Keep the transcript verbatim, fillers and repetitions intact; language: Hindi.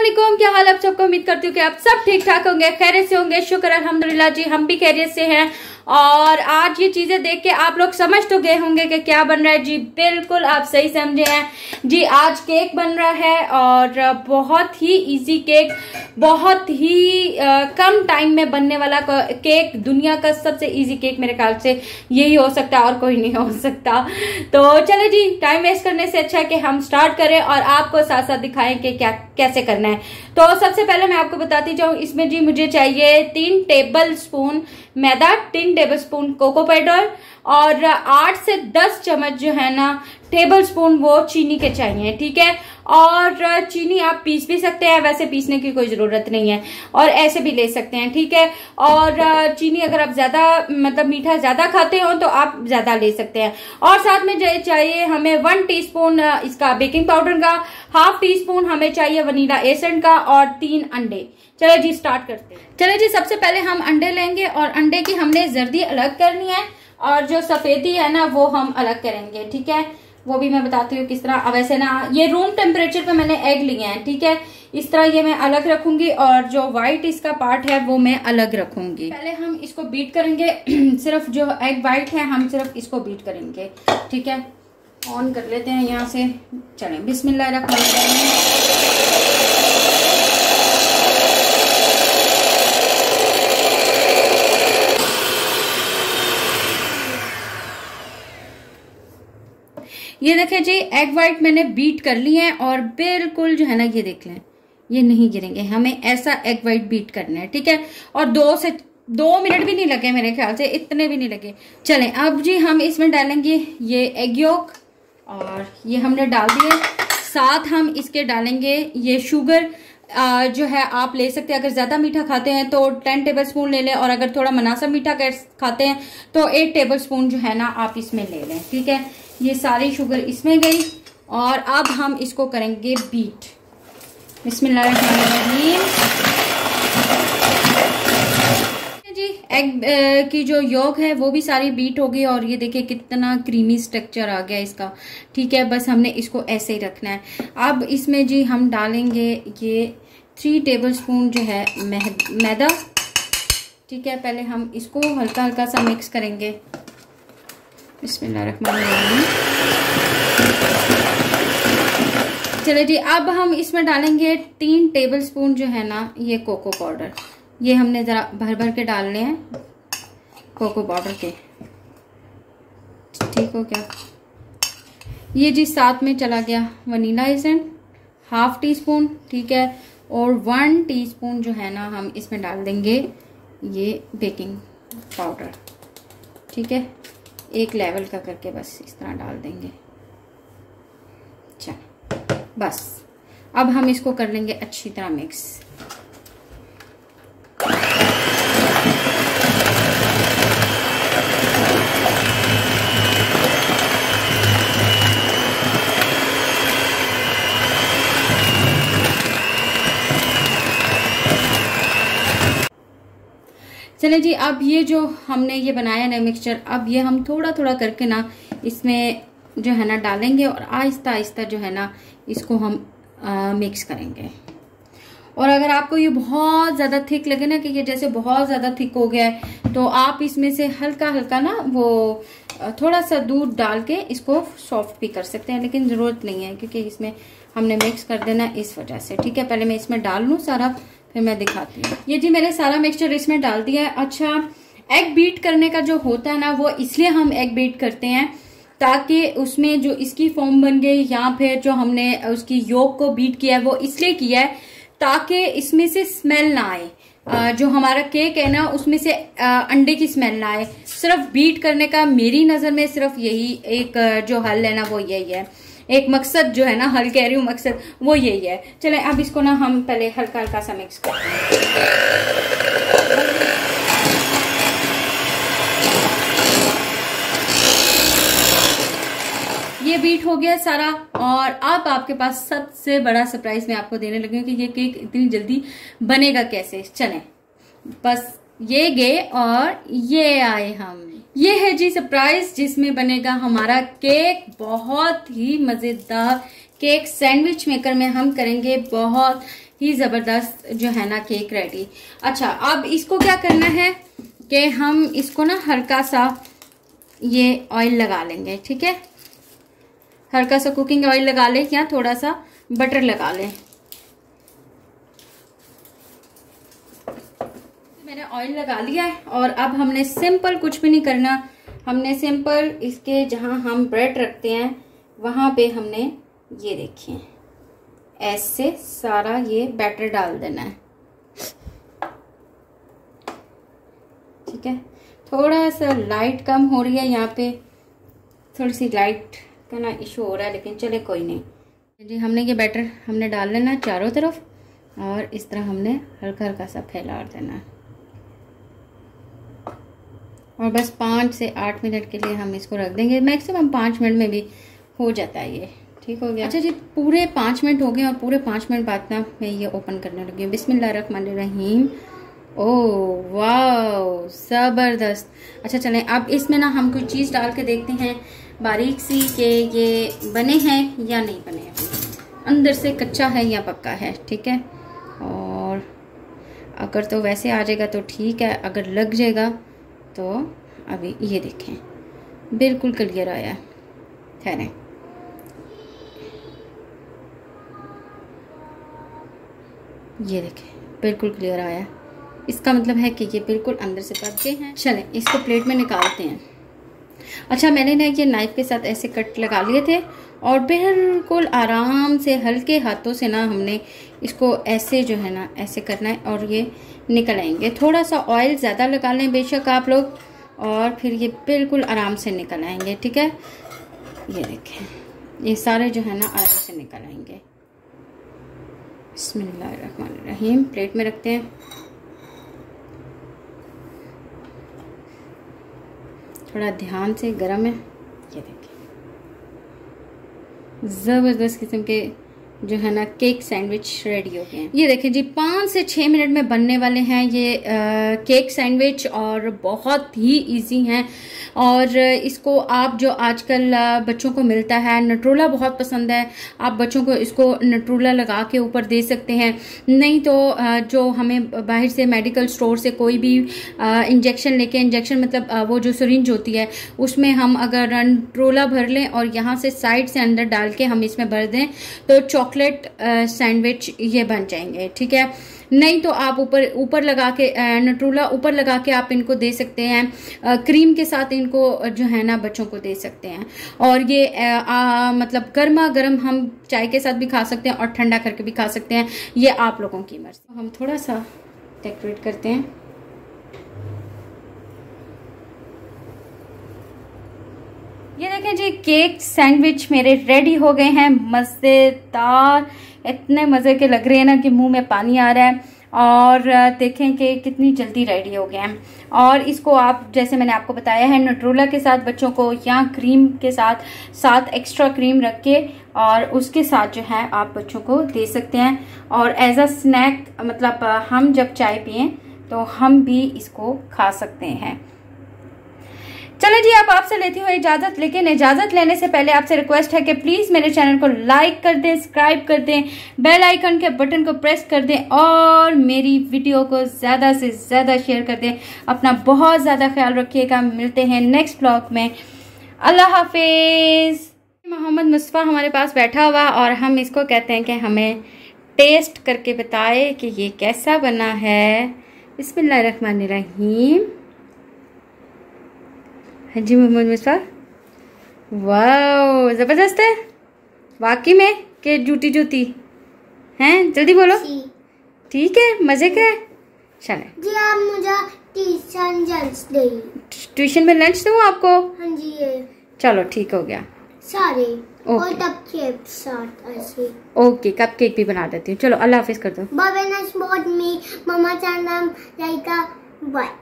वालेकुम, क्या हाल आप सबको। उम्मीद करती हूँ कि आप सब ठीक ठाक होंगे, खैरियत से होंगे। शुक्र अल्हम्दुलिल्लाह जी, हम भी खैरियत से हैं। और आज ये चीजें देख के आप लोग समझ तो गए होंगे कि क्या बन रहा है। जी बिल्कुल आप सही समझे हैं जी, आज केक बन रहा है और बहुत ही इजी केक, बहुत ही आ, कम टाइम में बनने वाला केक। दुनिया का सबसे इजी केक मेरे ख्याल से यही हो सकता है और कोई नहीं हो सकता। तो चले जी, टाइम वेस्ट करने से अच्छा है कि हम स्टार्ट करें और आपको साथ साथ दिखाएं कि क्या कैसे करना है। तो सबसे पहले मैं आपको बताती जाऊं, इसमें जी मुझे चाहिए तीन टेबल स्पून मैदा, तीन टेबल स्पून कोको पाउडर और आठ से दस चम्मच जो है ना टेबल स्पून वो चीनी के चाहिए, ठीक है। और चीनी आप पीस भी सकते हैं, वैसे पीसने की कोई जरूरत नहीं है, और ऐसे भी ले सकते हैं, ठीक है। और चीनी अगर आप ज्यादा मतलब मीठा ज्यादा खाते हो तो आप ज्यादा ले सकते हैं। और साथ में चाहिए हमें वन टीस्पून इसका बेकिंग पाउडर का, हाफ टी स्पून हमें चाहिए वनीला एसेंस का और तीन अंडे। चलो जी स्टार्ट करते हैं। चलो जी, सबसे पहले हम अंडे लेंगे और अंडे की हमने जर्दी अलग करनी है और जो सफेदी है ना वो हम अलग करेंगे, ठीक है। वो भी मैं बताती हूँ किस तरह। अब वैसे ना ये रूम टेम्परेचर पे मैंने एग लिए हैं, ठीक है। इस तरह ये मैं अलग रखूंगी और जो व्हाइट इसका पार्ट है वो मैं अलग रखूंगी। पहले हम इसको बीट करेंगे सिर्फ जो एग व्हाइट है हम सिर्फ इसको बीट करेंगे, ठीक है। ऑन कर लेते हैं यहाँ से। चले बिस्मिल्लाहिर्रहमानिर्रहीम। ये देखें जी, एग व्हाइट मैंने बीट कर ली है और बिल्कुल जो है ना ये देख लें ये नहीं गिरेंगे। हमें ऐसा एग व्हाइट बीट करना है, ठीक है। और दो से दो मिनट भी नहीं लगे मेरे ख्याल से, इतने भी नहीं लगे। चलें अब जी हम इसमें डालेंगे ये एग योक और ये हमने डाल दिए। साथ हम इसके डालेंगे ये शुगर आ, जो है आप ले सकते हैं। अगर ज्यादा मीठा खाते हैं तो टेन टेबल स्पून ले लें और अगर थोड़ा मुनासिब मीठा खाते हैं तो एट टेबल स्पून जो है ना आप इसमें ले लें, ठीक है। ये सारी शुगर इसमें गई और अब हम इसको करेंगे बीट। बिस्मिल्लाहिर्रहमानिर्रहीम। जी एग की जो योग है वो भी सारी बीट हो गई और ये देखिए कितना क्रीमी स्ट्रक्चर आ गया इसका, ठीक है। बस हमने इसको ऐसे ही रखना है। अब इसमें जी हम डालेंगे ये थ्री टेबल स्पून जो है मैदा, ठीक है। पहले हम इसको हल्का हल्का सा मिक्स करेंगे। बिस्मिल्लाहिर्रहमानिर्रहीम। चलिए जी, अब हम इसमें डालेंगे तीन टेबल स्पून जो है ना ये कोको पाउडर। ये हमने जरा भर भर के डालने हैं कोको पाउडर के, ठीक हो क्या। ये जी साथ में चला गया vanilla essence half teaspoon, ठीक है। और वन टीस्पून जो है ना हम इसमें डाल देंगे ये बेकिंग पाउडर, ठीक है। एक लेवल का करके बस इस तरह डाल देंगे। चल बस अब हम इसको कर लेंगे अच्छी तरह मिक्स। चले जी, अब ये जो हमने ये बनाया ना मिक्सचर, अब ये हम थोड़ा थोड़ा करके ना इसमें जो है ना डालेंगे और आहिस्ता आहिस्ता जो है ना इसको हम आ, मिक्स करेंगे। और अगर आपको ये बहुत ज़्यादा थिक लगे ना कि ये जैसे बहुत ज़्यादा थिक हो गया है तो आप इसमें से हल्का हल्का ना वो थोड़ा सा दूध डाल के इसको सॉफ्ट भी कर सकते हैं, लेकिन ज़रूरत नहीं है क्योंकि इसमें हमने मिक्स कर देना इस वजह से, ठीक है। पहले मैं इसमें डाल लूँ सारा, फिर मैं दिखाती हूँ। ये जी मैंने सारा मिक्सचर इसमें डाल दिया है। अच्छा, एग बीट करने का जो होता है ना वो इसलिए हम एग बीट करते हैं ताकि उसमें जो इसकी फॉर्म बन गई या फिर जो हमने उसकी योक को बीट किया है वो इसलिए किया है ताकि इसमें से स्मेल ना आए। आ, जो हमारा केक है ना उसमें से आ, अंडे की स्मेल ना आए। सिर्फ बीट करने का मेरी नजर में सिर्फ यही एक जो हल है ना वो यही है, एक मकसद जो है ना, हल कह रही हूँ मकसद वो यही है। चले अब इसको ना हम पहले हल्का हल्का सा मिक्स करते हैं। ये बीट हो गया सारा और अब आपके पास सबसे बड़ा सरप्राइज मैं आपको देने लगी हूँ कि ये केक इतनी जल्दी बनेगा कैसे। चलें बस ये गए और ये आए हम। ये है जी सरप्राइज जिसमें बनेगा हमारा केक, बहुत ही मजेदार केक। सैंडविच मेकर में हम करेंगे बहुत ही ज़बरदस्त जो है ना केक रेडी। अच्छा, अब इसको क्या करना है कि हम इसको ना हल्का सा ये ऑयल लगा लेंगे, ठीक है। हल्का सा कुकिंग ऑयल लगा लें या थोड़ा सा बटर लगा लें। मैंने ऑयल लगा लिया है और अब हमने सिंपल कुछ भी नहीं करना। हमने सिंपल इसके जहां हम ब्रेड रखते हैं वहां पे हमने ये देखिए ऐसे सारा ये बैटर डाल देना है, ठीक है। थोड़ा सा लाइट कम हो रही है यहाँ पे, थोड़ी सी लाइट का ना इशू हो रहा है, लेकिन चले कोई नहीं जी। हमने ये बैटर हमने डाल लेना चारों तरफ और इस तरह हमने हल्का हल्का सा फैला देना है और बस पाँच से आठ मिनट के लिए हम इसको रख देंगे। मैक्सिमम पाँच मिनट में भी हो जाता है ये, ठीक हो गया। अच्छा जी, पूरे पाँच मिनट हो गए और पूरे पाँच मिनट बाद ना मैं ये ओपन करने लगी हूँ। बिस्मिल्लाहिर्रहमानिर्रहीम। ओह वाह, ज़बरदस्त। अच्छा चलें, अब इसमें ना हम कोई चीज़ डाल के देखते हैं बारीक सी कि ये बने हैं या नहीं बने हैं, अंदर से कच्चा है या पक्का है, ठीक है। और अगर तो वैसे आ जाएगा तो ठीक है, अगर लग जाएगा तो अभी ये देखें बिल्कुल क्लियर आया। ठहरें, ये देखें बिल्कुल क्लियर आया। इसका मतलब है कि ये बिल्कुल अंदर से पक गए हैं। चलें इसको प्लेट में निकालते हैं। अच्छा, मैंने ना ये नाइफ के साथ ऐसे कट लगा लिए थे और बिल्कुल आराम से हल्के हाथों से ना हमने इसको ऐसे जो है ना ऐसे करना है और ये निकल आएंगे। थोड़ा सा ऑयल ज़्यादा लगा लें बेशक आप लोग, और फिर ये बिल्कुल आराम से निकल आएंगे, ठीक है। ये देखें ये सारे जो है ना आराम से निकल आएंगे। बिस्मिल्लाहिर्रहमानिर्रहीम। प्लेट में रखते हैं, थोड़ा ध्यान से, गरम है। ये देखिए ज़बरदस्त किस्म के जो है ना केक सैंडविच रेडी हो गए हैं। ये देखें जी, पाँच से छः मिनट में बनने वाले हैं ये आ, केक सैंडविच, और बहुत ही इजी हैं। और इसको आप जो आजकल बच्चों को मिलता है, नट्रोला बहुत पसंद है, आप बच्चों को इसको नट्रोला लगा के ऊपर दे सकते हैं। नहीं तो जो हमें बाहर से मेडिकल स्टोर से कोई भी इंजेक्शन लेके, इंजेक्शन मतलब वो जो सिरिंज होती है उसमें हम अगर नट्रोला भर लें और यहाँ से साइड से अंदर डाल के हम इसमें भर दें तो चॉकलेट सैंडविच ये बन जाएंगे, ठीक है। नहीं तो आप ऊपर ऊपर लगा के नट्रोला ऊपर लगा के आप इनको दे सकते हैं, क्रीम के साथ इनको जो है ना बच्चों को दे सकते हैं। और ये आ, मतलब गर्मा गर्म हम चाय के साथ भी खा सकते हैं और ठंडा करके भी खा सकते हैं, ये आप लोगों की मर्जी। हम थोड़ा सा डेकोरेट करते हैं। ये देखें जी, केक सैंडविच मेरे रेडी हो गए हैं, मज़ेदार, इतने मज़े के लग रहे हैं ना कि मुंह में पानी आ रहा है। और देखें कि कितनी जल्दी रेडी हो गए हैं। और इसको आप, जैसे मैंने आपको बताया है, नट्रोला के साथ बच्चों को या क्रीम के साथ साथ एक्स्ट्रा क्रीम रख के और उसके साथ जो है आप बच्चों को दे सकते हैं। और एज अ स्नैक, मतलब हम जब चाय पिएं तो हम भी इसको खा सकते हैं। चले जी, अब आप आपसे लेती हूँ इजाजत, लेकिन इजाजत लेने से पहले आपसे रिक्वेस्ट है कि प्लीज मेरे चैनल को लाइक कर दें, सब्सक्राइब कर दें, बेल आइकन के बटन को प्रेस कर दें और मेरी वीडियो को ज्यादा से ज्यादा शेयर कर दें। अपना बहुत ज्यादा ख्याल रखिएगा। मिलते हैं नेक्स्ट ब्लॉग में। अल्लाह हाफिज। मोहम्मद मुस्तफ़ा हमारे पास बैठा हुआ और हम इसको कहते हैं कि हमें टेस्ट करके बताए कि ये कैसा बना है। बिस्मिल्लाहिर्रहमानिर्रहीम। हाँ जी मोहम्मद मुस्तफ़ा, वाह ज़बरदस्त है वाकई में के जूती जूती हैं। जल्दी बोलो। ठीक है, मज़े का है। चले जी, आप मुझे ट्यूशन लंच दे। ट्यूशन में लंच दूँ आपको? हाँ जी। ये चलो ठीक हो गया। सारे और कप केक साथ ऐसे। ओके, कप केक भी बना देती हूँ। चलो अल्लाह हाफिज कर दो। Bye bye. नाइस बहुत मी मम्मा चैनल लाइक बाय।